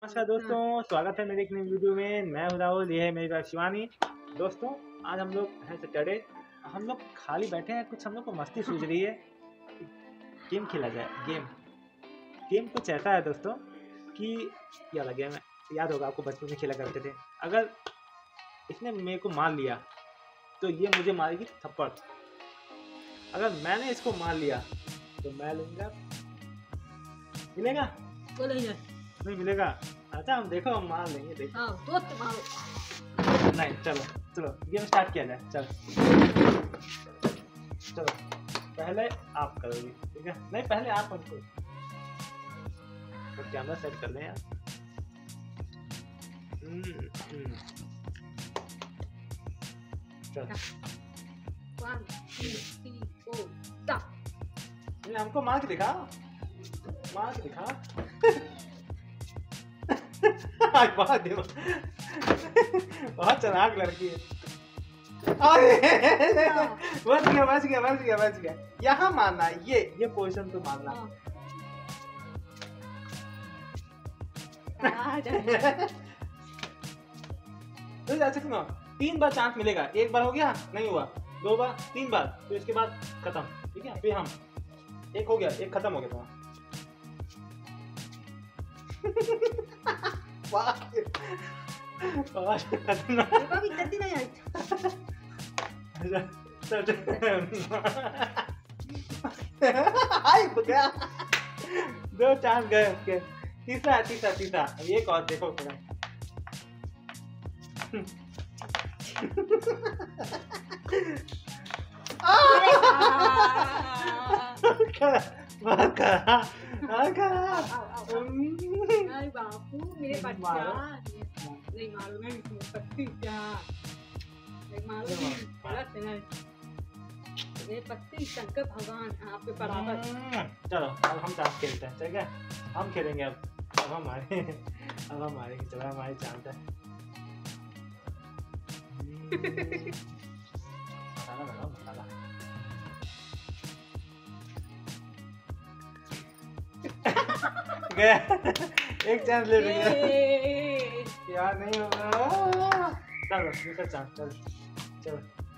नमस्कार दोस्तों, स्वागत है मेरे एक नई वीडियो में। मैं हूं राहुल, ये है मेरी वाइफ शिवानी। दोस्तों, आज हम लोग है सैटरडे, हम लोग खाली बैठे हैं। कुछ हम लोग को मस्ती सूझ रही है, गेम खेला जाए। गेम कुछ ऐसा है दोस्तों कि ये वाला गेम है, याद होगा आपको, बचपन में खेला करते थे। अगर इसने मेरे को मार लिया तो ये मुझे मारेगी थप्पड़। अगर मैंने इसको मार लिया तो मैं लूंगा, मिलेगा नहीं मिलेगा। अच्छा हम देखो, हम मार लेंगे, देखो। हाँ, दोस्त मारो। नहीं, चलो चलो गेम स्टार्ट किया जाए। चलो चलो, पहले आप करोगे, ठीक है? नहीं, पहले आप हमको तो कैमरा सेट कर लें यार। चलो 1 2 3 4 stop। हमको मार के दिखा, मार के दिखा। आज बहुत चालाक लड़की है। अरे बच गया। यहाँ मारना, ये पोजीशन पे मारना। तो ऐसे सुनो, 3 बार चांस मिलेगा। 1 बार हो गया, नहीं हुआ, 2 बार, 3 बार, तो इसके बाद खत्म, ठीक है? फिर हम एक हो गया, एक खत्म हो गया तुम्हारा। जल्दी नहीं आई। दो चांस गए उसके। तीसरा एक और देखो थोड़ा। अरे बापू, मेरे बच्चा नहीं मारो, नहीं पत्ती क्या नहीं मारो, गलत है। ये पत्ती शंकर भगवान आपके बराबर। चलो अब हम चांस खेलते हैं, ठीक है? हम खेलेंगे अब हमारे चलो हमारी चांस है। मसाला लगाओ, मसाला। गया, एक चांस ले लिया यार, नहीं होगा। चलो दूसरा चांस, चलो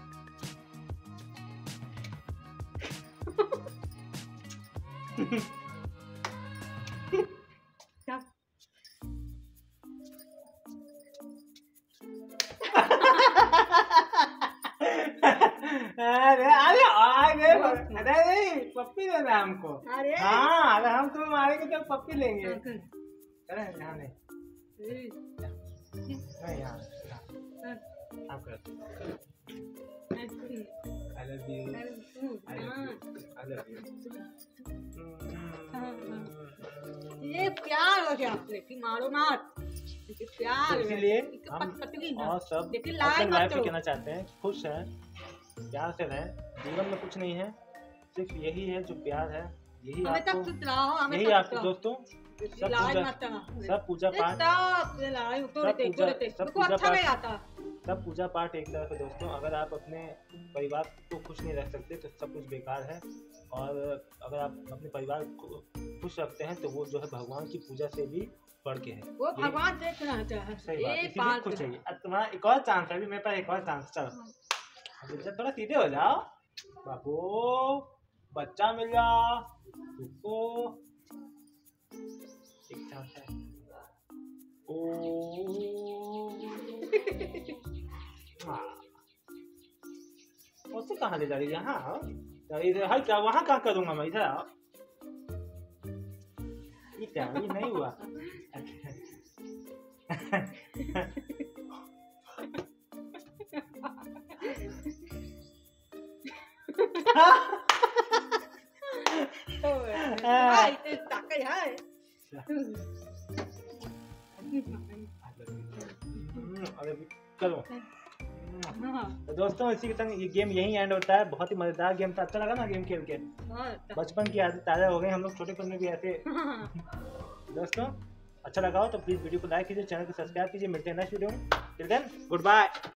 अरे पप्पी देना हमको। अरे हाँ, अगर हम तुम्हें मारेंगे तो पप्पी लेंगे। अरे यहाँ नहीं, यहाँ आप कर। I love you. ये प्यार हो गया, लेकिन मारो मत। प्यार इसीलिए हम और सब अपने लाइफ में कहना चाहते हैं, खुश हैं, प्यार से रहें। जीवन में कुछ नहीं है, सिर्फ यही है जो प्यार है। यही आपको दोस्तों, सब पूजा पाठ एक तरफ है दोस्तों। अगर आप अपने परिवार को खुश नहीं रख सकते तो सब कुछ बेकार है। और अगर आप अपने परिवार को खुश रखते हैं तो वो जो है भगवान की पूजा से भी बढ़ के है। वो भगवान देख रहा है। सही बात, इसीलिए खुश चाहिए। अब तुम्हारा एक और चांस है, अभी मेरे पास एक और चांस। चलो थोड़ा सीधे हो जाओ बाबू, बच्चा मिल जाओ तुमको। एक चांस है। ओ उससे कहाँ ले जा रही है? यहाँ इधर है क्या? वहाँ कहाँ करूँगा मैं? इधर आओ। ये क्या, ये नहीं हुआ। अरे करो। तो दोस्तों, इसी के संग ये गेम यही एंड होता है। बहुत ही मजेदार गेम था। अच्छा लगा ना गेम खेल के? बचपन की यादें ताज़ा हो गई। हम लोग छोटे पन में भी ऐसे। दोस्तों, अच्छा लगा हो तो प्लीज वीडियो को लाइक कीजिए, चैनल को सब्सक्राइब कीजिए। मिलते हैं नेक्स्ट वीडियो में। Till then, good bye.